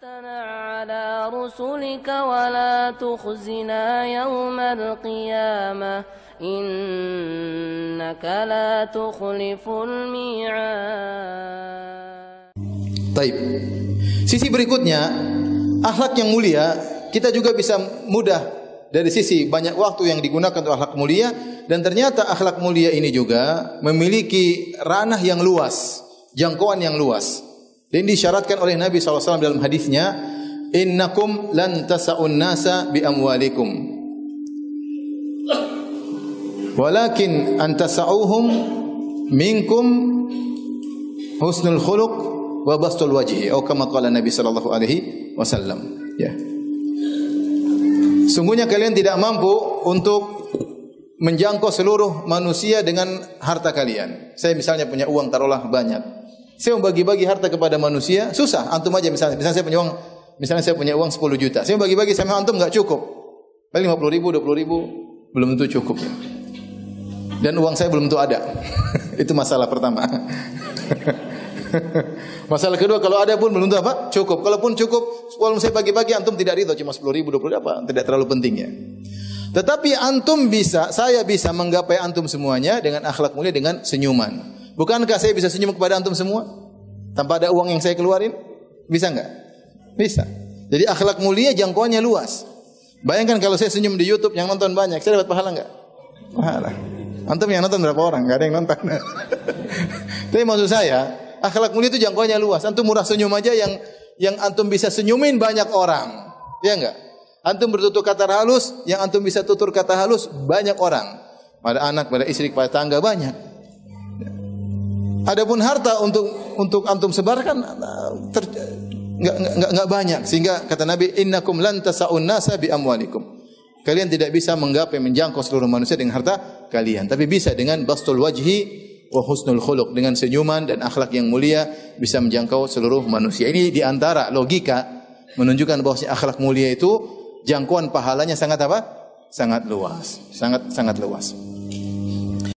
على رسلك ولا تخزنا يوم القيامة إنك لا تخلف الميعاد. Taib. Sisi berikutnya, akhlak yang mulia kita juga bisa mudah dari sisi banyak waktu yang digunakan untuk akhlak mulia, dan ternyata akhlak mulia ini juga memiliki ranah yang luas, jangkauan yang luas. Dan disyaratkan oleh Nabi SAW dalam hadisnya, innakum lan tasa'un nasa bi amwalikum walakin antasa'uhum minkum husnul khuluq wa bastul wajhi, atau kama qala Nabi sallallahu alaihi wasallam. Ya. Sungguhnya kalian tidak mampu untuk menjangkau seluruh manusia dengan harta kalian. Saya misalnya punya uang taruhlah banyak. Saya mau bagi-bagi harta kepada manusia, susah. Antum aja misalnya saya punya uang, misalnya saya punya uang 10 juta. Saya mau bagi-bagi sama antum enggak cukup. Paling 50 ribu, 20 ribu belum tentu cukup. Dan uang saya belum tentu ada. Itu masalah pertama. Masalah kedua, kalau ada pun belum tentu apa? Cukup. Kalaupun cukup, walaupun saya bagi-bagi antum tidak ridho, cuma 10 ribu, 20 ribu apa? Tidak terlalu penting ya. Tetapi antum bisa, saya bisa menggapai antum semuanya dengan akhlak mulia, dengan senyuman. Bukankah saya bisa senyum kepada antum semua tanpa ada uang yang saya keluarin? Bisa enggak? Bisa. Jadi akhlak mulia jangkauannya luas. Bayangkan kalau saya senyum di YouTube yang nonton banyak, saya dapat pahala enggak? Pahala. Antum yang nonton berapa orang? Enggak ada yang nonton. Tapi maksud saya, akhlak mulia itu jangkauannya luas. Antum murah senyum aja yang antum bisa senyumin banyak orang. Ya enggak? Antum bertutur kata halus, yang antum bisa tutur kata halus banyak orang. Pada anak, pada istri, pada tangga banyak. Adapun harta untuk antum sebarkan enggak banyak, sehingga kata Nabi, innakum lan tasa'un nasa bi amwalikum. Kalian tidak bisa menggapai menjangkau seluruh manusia dengan harta kalian, tapi bisa dengan bastul wajhi wa husnul khuluq, dengan senyuman dan akhlak yang mulia bisa menjangkau seluruh manusia. Ini di antara logika menunjukkan bahwa akhlak mulia itu jangkauan pahalanya sangat apa? Sangat luas, sangat luas.